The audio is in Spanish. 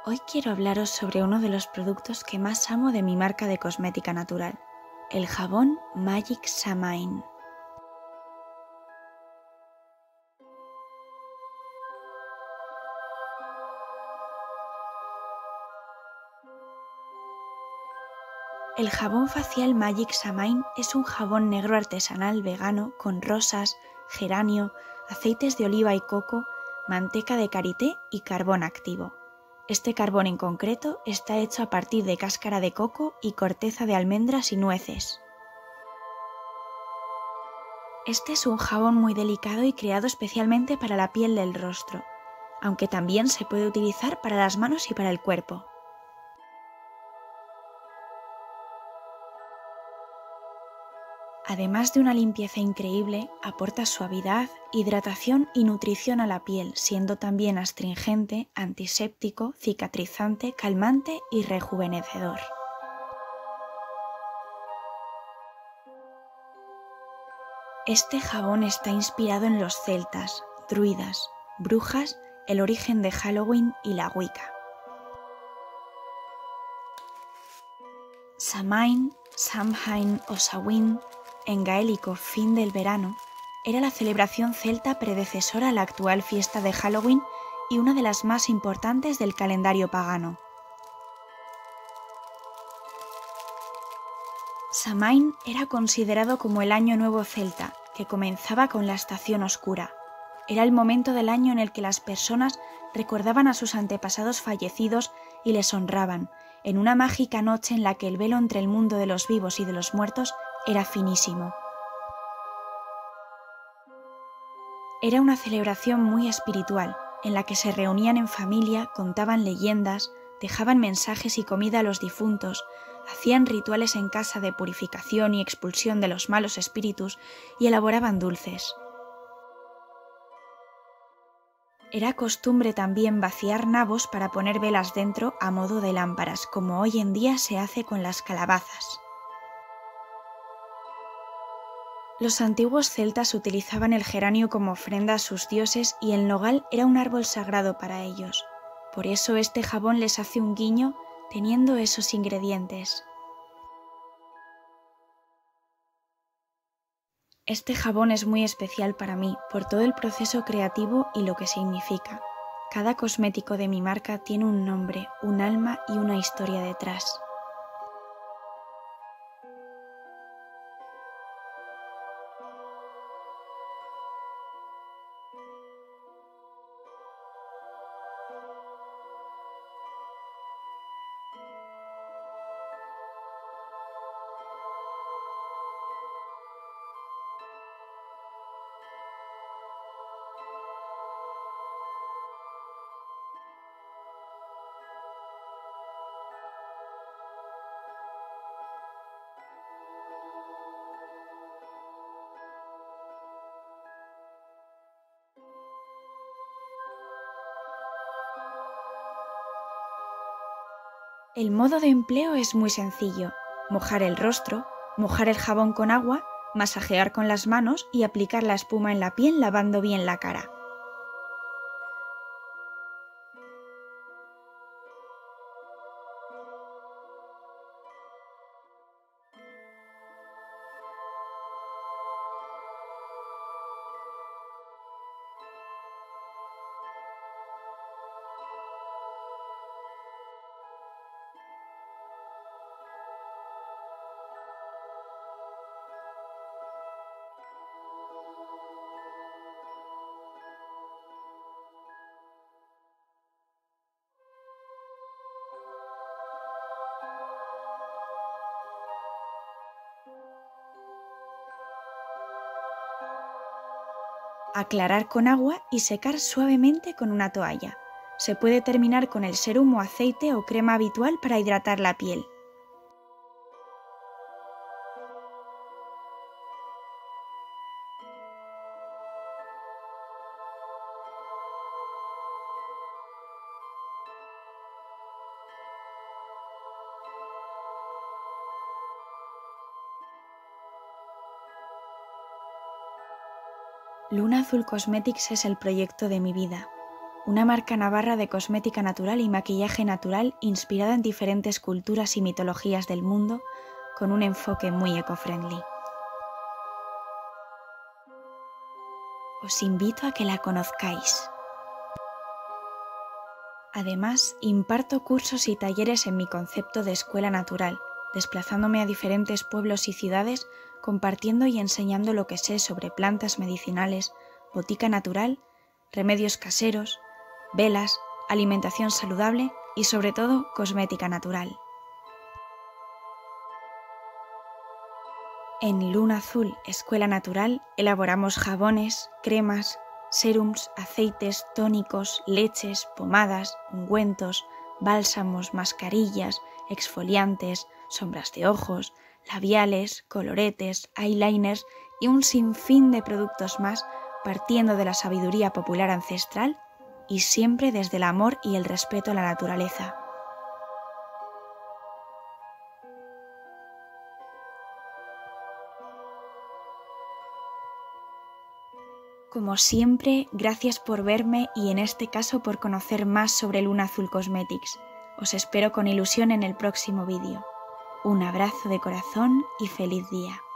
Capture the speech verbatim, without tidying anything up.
Hoy quiero hablaros sobre uno de los productos que más amo de mi marca de cosmética natural, el jabón Magic Samhain. El jabón facial Magic Samhain es un jabón negro artesanal vegano con rosas, geranio, aceites de oliva y coco, manteca de karité y carbón activo. Este carbón en concreto está hecho a partir de cáscara de coco y corteza de almendras y nueces. Este es un jabón muy delicado y creado especialmente para la piel del rostro, aunque también se puede utilizar para las manos y para el cuerpo. Además de una limpieza increíble, aporta suavidad, hidratación y nutrición a la piel, siendo también astringente, antiséptico, cicatrizante, calmante y rejuvenecedor. Este jabón está inspirado en los celtas, druidas, brujas, el origen de Halloween y la Wicca. Samhain, Samhain o Samhain, en gaélico fin del verano, era la celebración celta predecesora a la actual fiesta de Halloween y una de las más importantes del calendario pagano. Samhain era considerado como el año nuevo celta, que comenzaba con la estación oscura. Era el momento del año en el que las personas recordaban a sus antepasados fallecidos y les honraban, en una mágica noche en la que el velo entre el mundo de los vivos y de los muertos era finísimo. Era una celebración muy espiritual, en la que se reunían en familia, contaban leyendas, dejaban mensajes y comida a los difuntos, hacían rituales en casa de purificación y expulsión de los malos espíritus y elaboraban dulces. Era costumbre también vaciar nabos para poner velas dentro a modo de lámparas, como hoy en día se hace con las calabazas. Los antiguos celtas utilizaban el geranio como ofrenda a sus dioses y el nogal era un árbol sagrado para ellos. Por eso este jabón les hace un guiño teniendo esos ingredientes. Este jabón es muy especial para mí por todo el proceso creativo y lo que significa. Cada cosmético de mi marca tiene un nombre, un alma y una historia detrás. El modo de empleo es muy sencillo: mojar el rostro, mojar el jabón con agua, masajear con las manos y aplicar la espuma en la piel lavando bien la cara. Aclarar con agua y secar suavemente con una toalla. Se puede terminar con el sérum o aceite o crema habitual para hidratar la piel. Luna Azul Cosmetics es el proyecto de mi vida. una marca navarra de cosmética natural y maquillaje natural inspirada en diferentes culturas y mitologías del mundo, con un enfoque muy eco-friendly. Os invito a que la conozcáis. Además, imparto cursos y talleres en mi concepto de escuela natural, desplazándome a diferentes pueblos y ciudades, compartiendo y enseñando lo que sé sobre plantas medicinales, botica natural, remedios caseros, velas, alimentación saludable y sobre todo cosmética natural. En Luna Azul Escuela Natural elaboramos jabones, cremas, serums, aceites, tónicos, leches, pomadas, ungüentos, bálsamos, mascarillas, exfoliantes, sombras de ojos, labiales, coloretes, eyeliners y un sinfín de productos más, partiendo de la sabiduría popular ancestral y siempre desde el amor y el respeto a la naturaleza. Como siempre, gracias por verme y en este caso por conocer más sobre Luna Azul Cosmetics. Os espero con ilusión en el próximo vídeo. Un abrazo de corazón y feliz día.